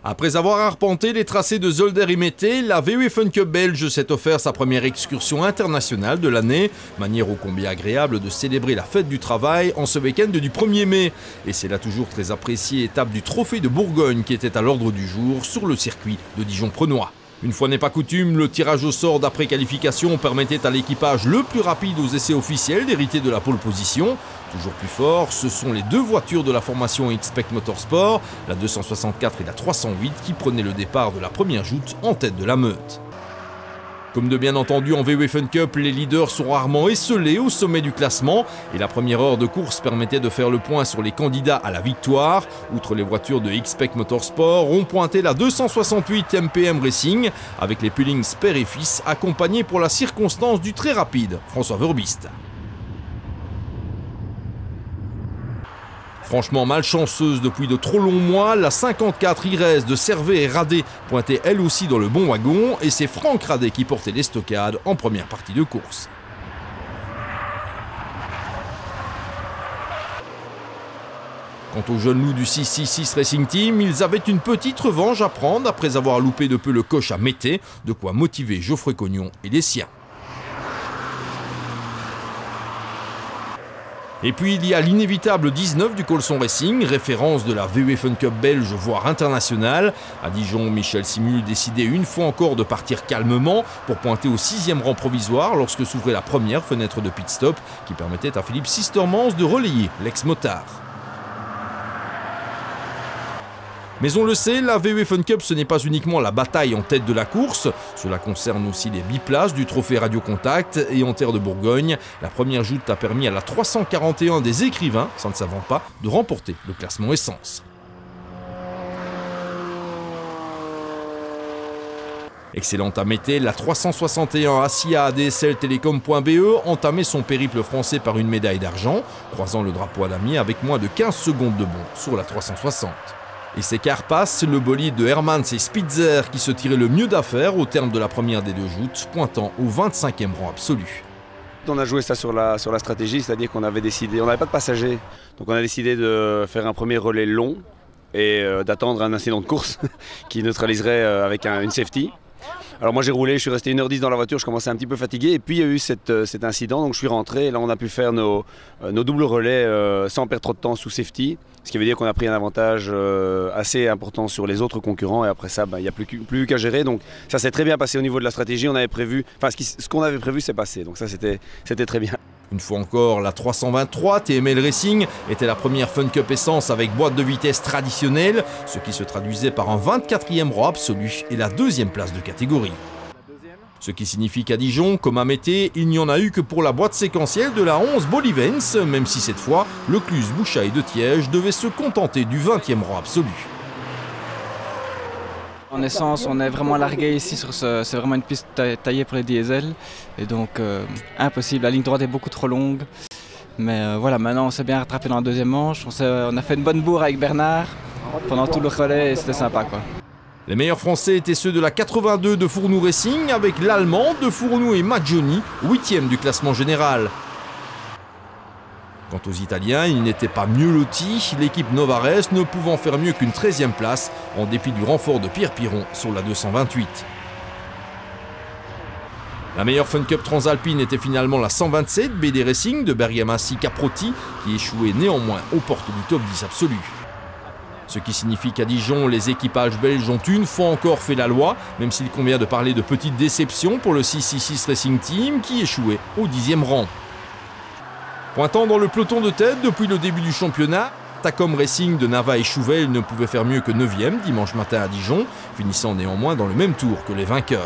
Après avoir arpenté les tracés de Zolder et Mété, la VW Fun Cup belge s'est offert sa première excursion internationale de l'année, manière ô combien agréable de célébrer la fête du travail en ce week-end du 1er mai. Et c'est la toujours très appréciée étape du Trophée de Bourgogne qui était à l'ordre du jour sur le circuit de Dijon-Prenois. Une fois n'est pas coutume, le tirage au sort d'après qualification permettait à l'équipage le plus rapide aux essais officiels d'hériter de la pole position. Toujours plus fort, ce sont les deux voitures de la formation X-Spec Motorsport, la 264 et la 308, qui prenaient le départ de la première joute en tête de la meute. Comme de bien entendu en VW Fun Cup, les leaders sont rarement esselés au sommet du classement et la première heure de course permettait de faire le point sur les candidats à la victoire. Outre les voitures de X-Spec Motorsport, ont pointé la 268 MPM Racing avec les Pullings père et fils accompagnés pour la circonstance du très rapide François Verbiste. Franchement malchanceuse depuis de trop longs mois, la 54 IRES de Servet et Radet pointait elle aussi dans le bon wagon et c'est Franck Radet qui portait les stockades en première partie de course. Quant aux jeunes loups du 666 Racing Team, ils avaient une petite revanche à prendre après avoir loupé de peu le coche à Mété, de quoi motiver Geoffrey Cognon et les siens. Et puis il y a l'inévitable 19 du Colson Racing, référence de la VW Fun Cup belge voire internationale. À Dijon, Michel Simul décidait une fois encore de partir calmement pour pointer au 6e rang provisoire lorsque s'ouvrait la première fenêtre de pit stop qui permettait à Philippe Sistermans de relayer l'ex-motard. Mais on le sait, la VW Fun Cup ce n'est pas uniquement la bataille en tête de la course, cela concerne aussi les biplaces du trophée Radio Contact et en terre de Bourgogne. La première joute a permis à la 341 des écrivains, ça ne s'invente pas, de remporter le classement essence. Excellente à Mété, la 361 ASIA ADSL Télécom.be entamait son périple français par une médaille d'argent, croisant le drapeau à damier avec moins de 15 secondes de bond sur la 360. Et c'est Carpass, le bolide de Hermans et Spitzer qui se tirait le mieux d'affaire au terme de la première des deux joutes, pointant au 25e rang absolu. On a joué ça sur la stratégie, c'est-à-dire qu'on avait décidé, on n'avait pas de passagers, donc on a décidé de faire un premier relais long et d'attendre un incident de course qui neutraliserait avec une safety. Alors moi j'ai roulé, je suis resté 1h10 dans la voiture, je commençais un petit peu fatigué et puis il y a eu cet incident, donc je suis rentré et là on a pu faire nos doubles relais sans perdre trop de temps sous safety, ce qui veut dire qu'on a pris un avantage assez important sur les autres concurrents et après ça il n'y a plus qu'à gérer, donc ça s'est très bien passé au niveau de la stratégie, on avait prévu, enfin ce qu'on avait prévu s'est passé, donc ça c'était très bien. Une fois encore, la 323 TML Racing était la première Fun Cup essence avec boîte de vitesse traditionnelle, ce qui se traduisait par un 24e rang absolu et la 2e place de catégorie. Ce qui signifie qu'à Dijon, comme à Mété, il n'y en a eu que pour la boîte séquentielle de la 11 Bolivens, même si cette fois, le Cluse, Bouchaille de Tiège devait se contenter du 20e rang absolu. En essence, on est vraiment largué ici, c'est vraiment une piste taillée pour les diesels. Et donc, impossible, la ligne droite est beaucoup trop longue. Mais voilà, maintenant on s'est bien rattrapé dans la deuxième manche. On a fait une bonne bourre avec Bernard pendant tout le relais et c'était sympa, quoi. Les meilleurs Français étaient ceux de la 82 de Fournou Racing, avec l'Allemand de Fournou et Maggioni, 8e du classement général. Quant aux Italiens, ils n'étaient pas mieux lotis, l'équipe Novares ne pouvant faire mieux qu'une 13e place, en dépit du renfort de Pierre Piron sur la 228. La meilleure Fun Cup transalpine était finalement la 127 BD Racing de Bergamassi Caprotti, qui échouait néanmoins aux portes du top 10 absolu. Ce qui signifie qu'à Dijon, les équipages belges ont une fois encore fait la loi, même s'il convient de parler de petites déceptions pour le 666 Racing Team qui échouait au 10e rang. Pointant dans le peloton de tête depuis le début du championnat, Tacom Racing de Nava et Chouvel ne pouvait faire mieux que 9e dimanche matin à Dijon, finissant néanmoins dans le même tour que les vainqueurs.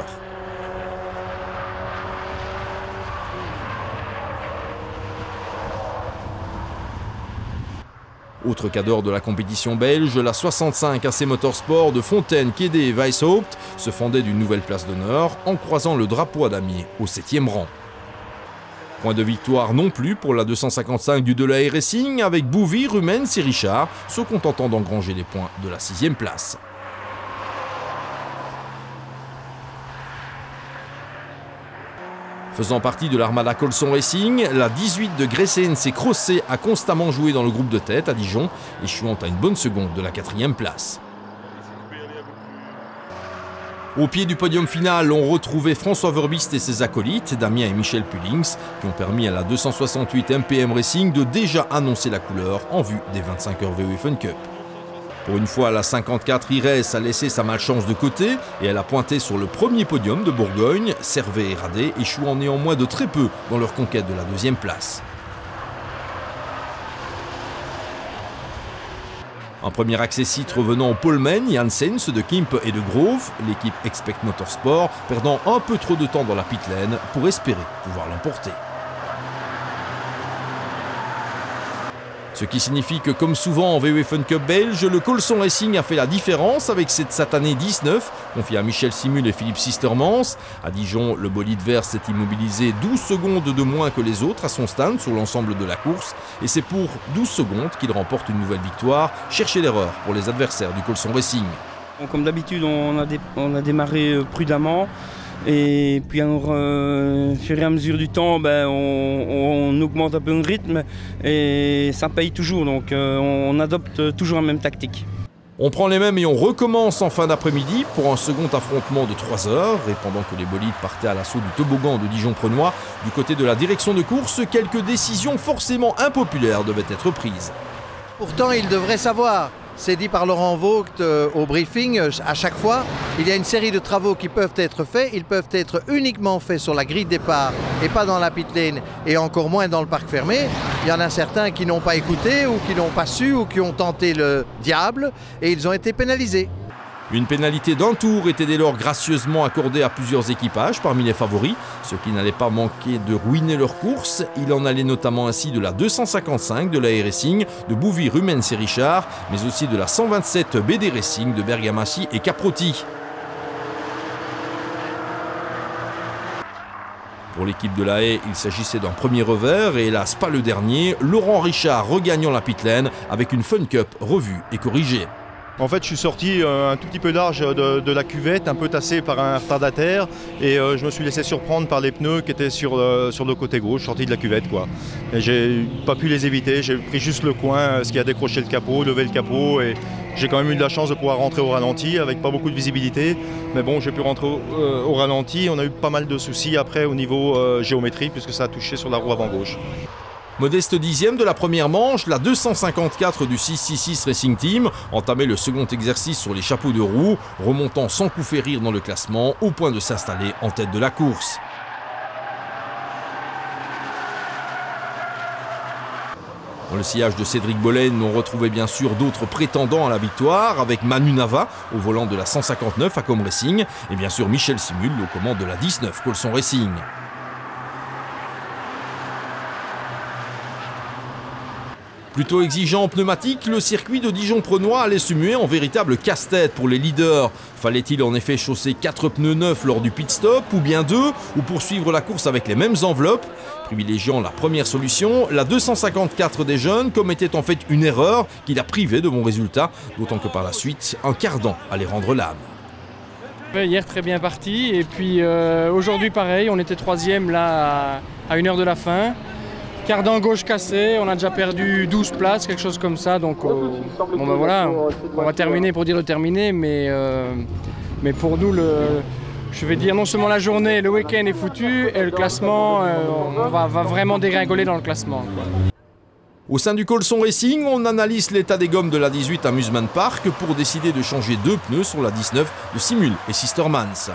Autre cadre de la compétition belge, la 65 AC Motorsport de Fontaine, Kédé et Weishaupt se fendait d'une nouvelle place d'honneur en croisant le drapeau à damier au 7e rang. Point de victoire non plus pour la 255 du Delahaye Racing avec Bouvy, Rumens et Richard se contentant d'engranger les points de la 6e place. Faisant partie de l'armada Colson Racing, la 18 de Gressens et Crosset a constamment joué dans le groupe de tête à Dijon, échouant à une bonne seconde de la 4e place. Au pied du podium final, on retrouvait François Verbist et ses acolytes, Damien et Michel Pullings, qui ont permis à la 268 MPM Racing de déjà annoncer la couleur en vue des 25 heures VW Fun Cup. Pour une fois, la 54 IRES a laissé sa malchance de côté et elle a pointé sur le premier podium de Bourgogne, Servet et Radet échouant néanmoins de très peu dans leur conquête de la deuxième place. Un premier accès-titre revenant au polemen, Janssens de Kimp et de Grove, l'équipe Expect Motorsport perdant un peu trop de temps dans la pit lane pour espérer pouvoir l'emporter. Ce qui signifie que, comme souvent en VW Fun Cup belge, le Colson Racing a fait la différence avec cette satanée 19, confiée à Michel Simul et Philippe Sistermans. À Dijon, le bolide vert s'est immobilisé 12 secondes de moins que les autres à son stand sur l'ensemble de la course. Et c'est pour 12 secondes qu'il remporte une nouvelle victoire. Cherchez l'erreur pour les adversaires du Colson Racing. Comme d'habitude, on a démarré prudemment. Et puis au fur et à mesure du temps, on augmente un peu le rythme et ça paye toujours, donc on adopte toujours la même tactique. On prend les mêmes et on recommence en fin d'après-midi pour un second affrontement de 3 heures. Et pendant que les bolides partaient à l'assaut du toboggan de Dijon-Prenois, du côté de la direction de course, quelques décisions forcément impopulaires devaient être prises. Pourtant, il devrait savoir. C'est dit par Laurent Vogt au briefing, à chaque fois, il y a une série de travaux qui peuvent être faits. Ils peuvent être uniquement faits sur la grille de départ et pas dans la pit lane et encore moins dans le parc fermé. Il y en a certains qui n'ont pas écouté ou qui n'ont pas su ou qui ont tenté le diable et ils ont été pénalisés. Une pénalité d'un tour était dès lors gracieusement accordée à plusieurs équipages parmi les favoris, ce qui n'allait pas manquer de ruiner leur course. Il en allait notamment ainsi de la 255 de la E-Racing, de Bouvy, Rumens et Richard, mais aussi de la 127 BD Racing de Bergamaschi et Caprotti. Pour l'équipe de la Haye, il s'agissait d'un premier revers et hélas pas le dernier, Laurent Richard regagnant la pit lane avec une Fun Cup revue et corrigée. En fait, je suis sorti un tout petit peu large de la cuvette, un peu tassé par un retardataire et je me suis laissé surprendre par les pneus qui étaient sur le côté gauche, sorti de la cuvette, quoi. Et j'ai pas pu les éviter, j'ai pris juste le coin, ce qui a décroché le capot, levé le capot et j'ai quand même eu de la chance de pouvoir rentrer au ralenti avec pas beaucoup de visibilité. Mais bon, j'ai pu rentrer au ralenti, on a eu pas mal de soucis après au niveau géométrie puisque ça a touché sur la roue avant gauche. Modeste dixième de la première manche, la 254 du 666 Racing Team entamait le second exercice sur les chapeaux de roue, remontant sans coup férir dans le classement au point de s'installer en tête de la course. Dans le sillage de Cédric Bolen, on retrouvait bien sûr d'autres prétendants à la victoire, avec Manu Nava au volant de la 159 à Com Racing et bien sûr Michel Simul aux commandes de la 19 Colson Racing. Plutôt exigeant en pneumatique, le circuit de Dijon-Prenois allait se muer en véritable casse-tête pour les leaders. Fallait-il en effet chausser 4 pneus neufs lors du pit stop, ou bien 2, ou poursuivre la course avec les mêmes enveloppes? Privilégiant la première solution, la 254 des jeunes commettait en fait une erreur qui l'a privé de bons résultats, d'autant que par la suite, un cardan allait rendre l'âme. Hier très bien parti, et puis aujourd'hui pareil, on était 3e là à 1 heure de la fin. Cardan gauche cassé, on a déjà perdu 12 places, quelque chose comme ça, donc bon ben voilà, on va terminer pour dire le terminer, mais pour nous, je vais dire non seulement la journée, le week-end est foutu, et le classement, on va vraiment dégringoler dans le classement, quoi. Au sein du Colson Racing, on analyse l'état des gommes de la 18 Amusement Park pour décider de changer 2 pneus sur la 19 de Simul et Sistermans.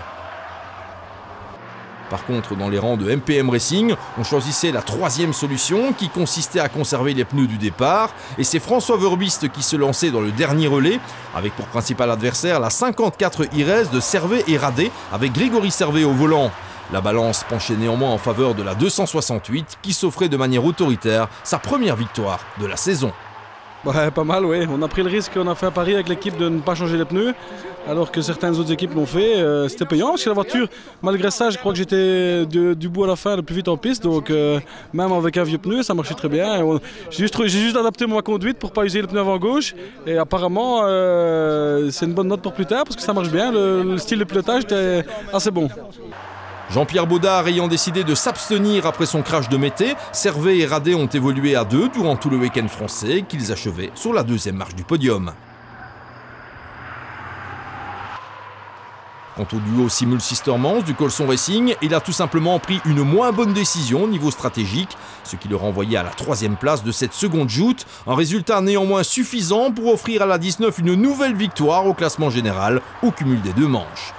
Par contre, dans les rangs de MPM Racing, on choisissait la 3e solution qui consistait à conserver les pneus du départ. Et c'est François Verbist qui se lançait dans le dernier relais, avec pour principal adversaire la 54 IRES de Servet et Radet, avec Grégory Servet au volant. La balance penchait néanmoins en faveur de la 268 qui s'offrait de manière autoritaire sa première victoire de la saison. Ouais, pas mal, oui. On a pris le risque, on a fait un pari avec l'équipe de ne pas changer les pneus, alors que certaines autres équipes l'ont fait. C'était payant parce que la voiture, malgré ça, je crois que j'étais du bout à la fin le plus vite en piste. Donc même avec un vieux pneu, ça marchait très bien. J'ai juste adapté ma conduite pour ne pas user le pneu avant gauche. Et apparemment, c'est une bonne note pour plus tard parce que ça marche bien. Le style de pilotage était assez bon. Jean-Pierre Baudard ayant décidé de s'abstenir après son crash de Mété, Servet et Radet ont évolué à 2 durant tout le week-end français qu'ils achevaient sur la 2e marche du podium. Quant au duo Simul Sistermans du Colson Racing, il a tout simplement pris une moins bonne décision au niveau stratégique, ce qui le renvoyait à la 3e place de cette seconde joute, un résultat néanmoins suffisant pour offrir à la 19 une nouvelle victoire au classement général au cumul des 2 manches.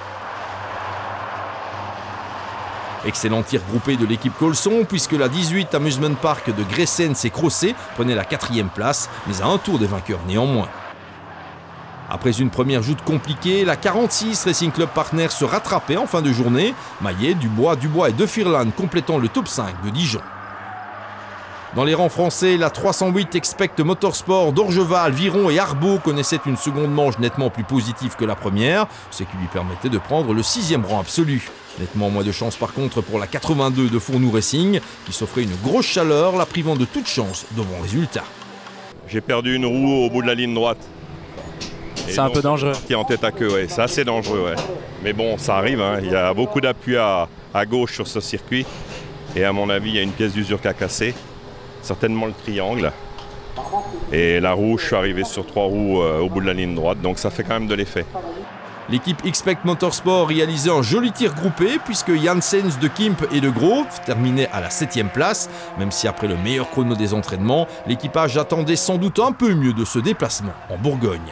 Excellent tir groupé de l'équipe Colson, puisque la 18 Amusement Park de Gressens et Crozet prenait la 4e place, mais à un tour des vainqueurs néanmoins. Après une première joute compliquée, la 46 Racing Club Partner se rattrapait en fin de journée. Maillet, Dubois et De Firlan complétant le top 5 de Dijon. Dans les rangs français, la 308 Expect Motorsport d'Orgeval, Viron et Arbeau connaissait une seconde manche nettement plus positive que la première, ce qui lui permettait de prendre le 6e rang absolu. Nettement moins de chance par contre pour la 82 de Fournou Racing, qui s'offrait une grosse chaleur, la privant de toute chance de bons résultats. J'ai perdu une roue au bout de la ligne droite. C'est un peu dangereux. Qui est en tête à queue, ouais. C'est assez dangereux, ouais. Mais bon, ça arrive, hein. Il y a beaucoup d'appui à gauche sur ce circuit. Et à mon avis, il y a une pièce d'usure qui a cassé. Certainement le triangle. Et la roue, je suis arrivé sur 3 roues au bout de la ligne droite, donc ça fait quand même de l'effet. L'équipe Expect Motorsport réalisait un joli tir groupé puisque Janssens de Kimp et de Grove terminaient à la 7e place, même si après le meilleur chrono des entraînements, l'équipage attendait sans doute un peu mieux de ce déplacement en Bourgogne.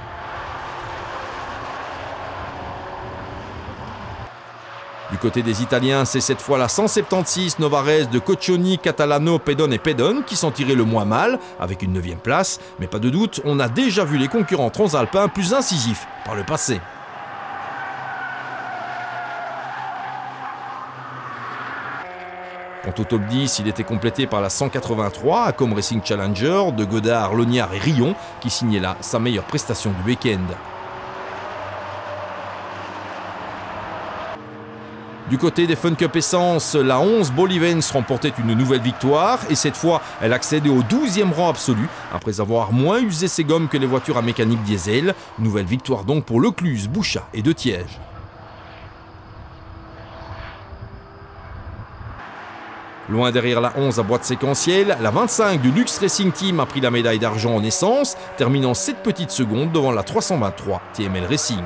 Du côté des Italiens, c'est cette fois la 176 Novares de Coccioni, Catalano, Pedon et Pedon qui s'en tiraient le moins mal, avec une 9e place. Mais pas de doute, on a déjà vu les concurrents transalpins plus incisifs par le passé. Quant au top 10, il était complété par la 183, Accom Racing Challenger, de Godard, Lognard et Rion, qui signait là sa meilleure prestation du week-end. Du côté des Fun Cup Essence, la 11 Bolivens remportait une nouvelle victoire et cette fois, elle accédait au 12e rang absolu après avoir moins usé ses gommes que les voitures à mécanique diesel. Nouvelle victoire donc pour Lecluse, Bouchat et De Tiège. Loin derrière la 11 à boîte séquentielle, la 25 du Lux Racing Team a pris la médaille d'argent en essence, terminant 7 petites secondes devant la 323 TML Racing.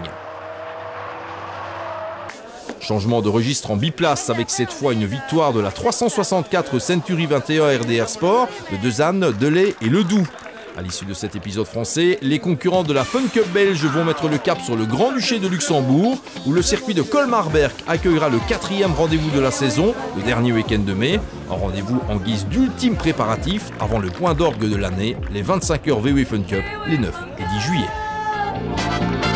Changement de registre en biplace avec cette fois une victoire de la 364 Century 21 RDR Sport de Dezanne, Delay et Ledoux. À l'issue de cet épisode français, les concurrents de la Fun Cup belge vont mettre le cap sur le Grand-Duché de Luxembourg où le circuit de Colmar-Berg accueillera le 4e rendez-vous de la saison, le dernier week-end de mai. Un rendez-vous en guise d'ultime préparatif avant le point d'orgue de l'année, les 25 heures VW Fun Cup, les 9 et 10 juillet.